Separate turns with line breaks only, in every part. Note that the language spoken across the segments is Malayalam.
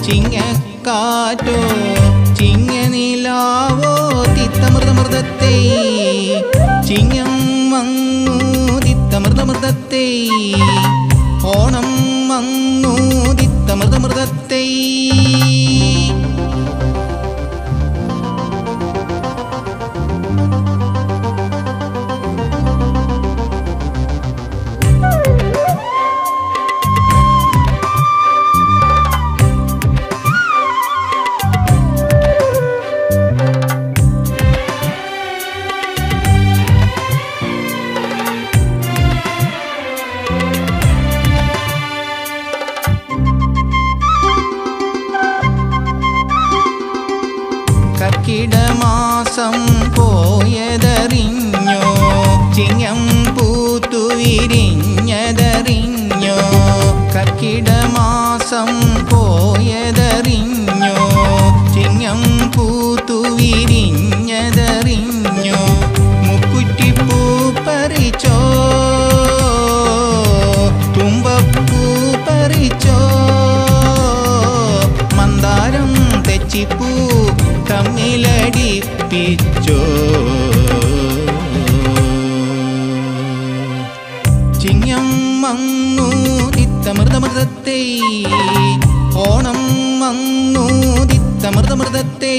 ചിങ്ങക്കാറ്റോ ചിങ്ങനിലാവോ തിത്തമൃതമൃതത്തെ ചിങ്ങം വന്നു തിത്തമൃതമൃതത്തെ ഓണം വന്നു തിത്തമൃതമൃതത്തെ കർക്കിടമാസം പോയതറിഞ്ഞോ ചിങ്ങം പൂത്തു വിരിഞ്ഞതറിഞ്ഞോ കർക്കിടമാസം പോയതറിഞ്ഞോ ചിങ്ങം പൂത്തു വിരിഞ്ഞതറിഞ്ഞോ മുക്കുറ്റിപ്പൂ പറിച്ചോ തുമ്പപ്പൂ പറിച്ചോ മന്ദാരം തെച്ചിപ്പൂ തമ്മിലടിപ്പിച്ചോ ചിങ്ങം വന്നു തിത്തമൃതമൃതത്തെ ഓണം വന്നു തിത്തമൃതമൃതത്തെ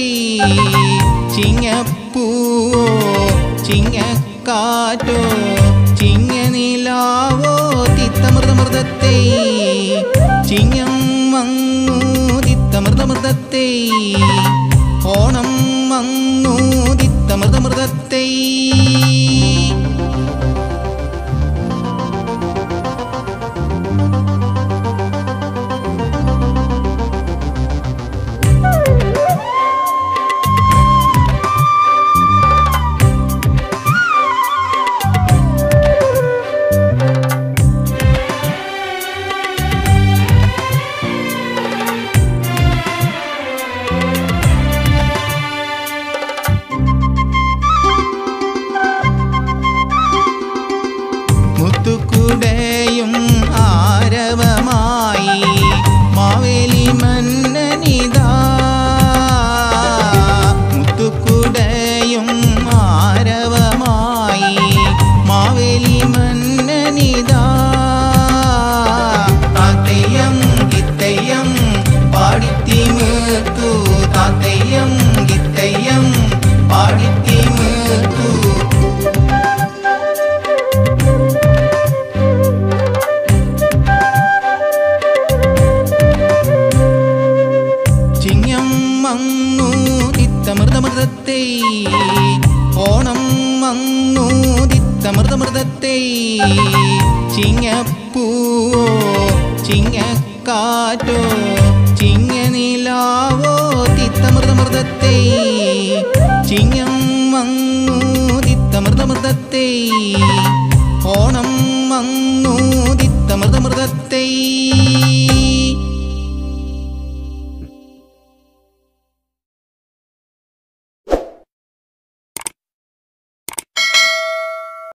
ചിങ്ങപ്പൂവോ ചിങ്ങക്കാറ്റോ ചിങ്ങനിലാവോ തിത്തമൃതമൃതത്തെ ചിങ്ങം വന്നു തിത്തമൃതമൃതത്തെ ഓണം വന്നു തിത്തമൃതമൃതത്തെ മുത്തുക്കുടയും ആരവമായി മാവേലി മന്നനിതാ മുത്തുക്കുടയും ആരവമായി മാവേലി മന്നനിതാ താത്തയ്യം ഗിത്തയ്യം പാടിത്തിമേർത്തു താത്തയ്യം ഗിത്തയ്യം പാടിത്തിമേർത്തു വന്നു തിത്തമൃതമൃതത്തെ ഓണം വന്നു തിത്തമൃതമൃതത്തെ ചിങ്ങപ്പൂവോ ചിങ്ങക്കാറ്റോ ചിങ്ങനിലാവോ തിത്തമൃതമൃതത്തെ ചിങ്ങം വന്നു തിത്തമൃതമൃതത്തെ ഓണം വന്നു തിത്തമൃതമൃതത്തെ